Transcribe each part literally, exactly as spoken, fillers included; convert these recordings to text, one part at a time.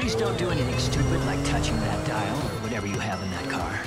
Please don't do anything stupid like touching that dial or whatever you have in that car.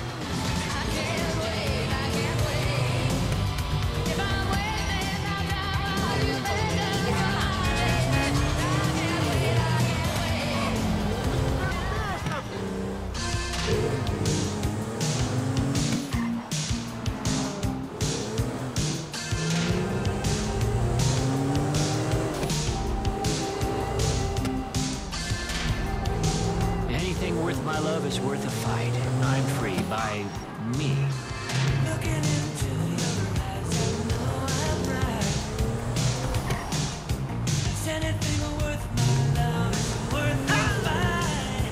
Anything worth my love is worth a fight. I'm free by me. Looking into your eyes, I know I'm right. Is anything worth my love is worth a fight.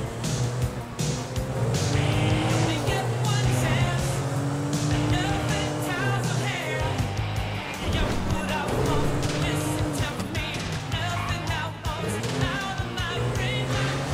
Only get one chance, nothing ties of hair. You put out one, listen to me. Nothing I want out of my brain.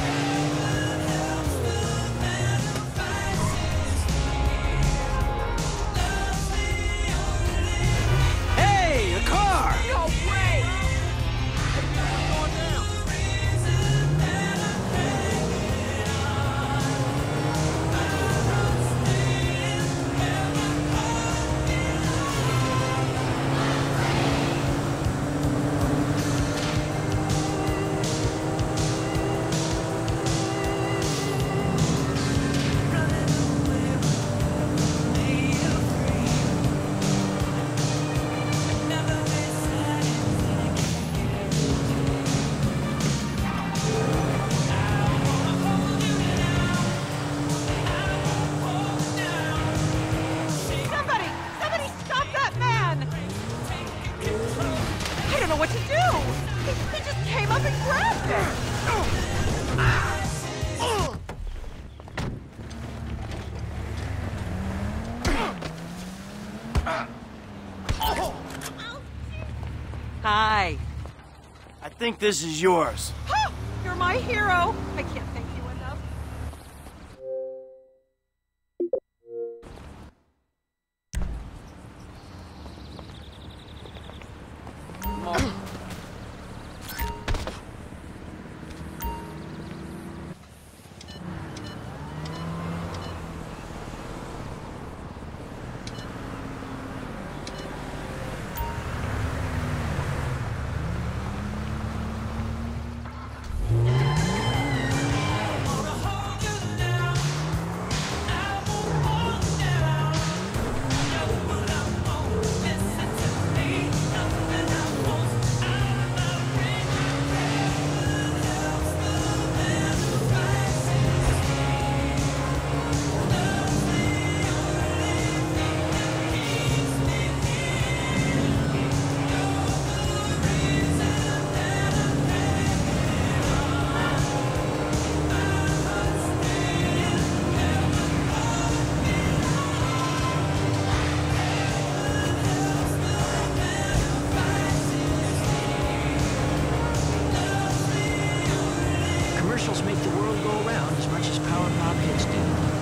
What to do? He, he just came up and grabbed it. Hi. I think this is yours. You're my hero. I can't thank you enough. Commercials make the world go round as much as power pop hits do.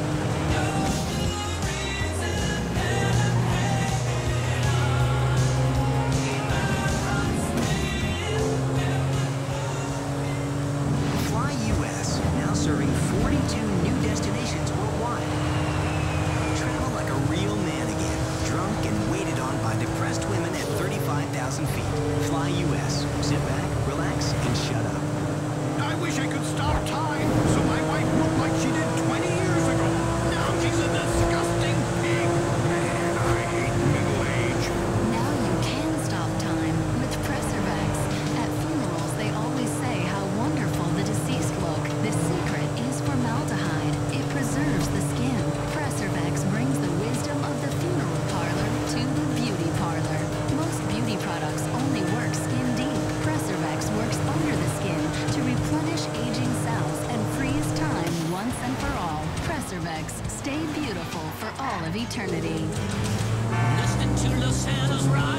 Fly U S, now serving forty-two new destinations worldwide. Travel like a real man again, drunk and waited on by depressed women at thirty-five thousand feet. Fly U S. Sit back, relax, and shut up. I wish I could stop time so my wife looked like she did twenty years ago. Now she's a disgusting pig. Man, I hate middle age. Now you can stop time with Preservex. At funerals, they always say how wonderful the deceased look. The secret is formaldehyde. It preserves the skin. Preservex brings the wisdom of the funeral parlor to the beauty parlor. Most beauty products only work skin deep. Preservex works under the skin to replenish aging cells and freeze time once and for all. Preservex, stay beautiful for all of eternity. Listen to Los Santos Rock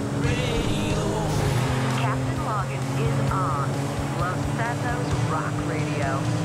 Radio. Captain Logan is on Los Santos Rock Radio.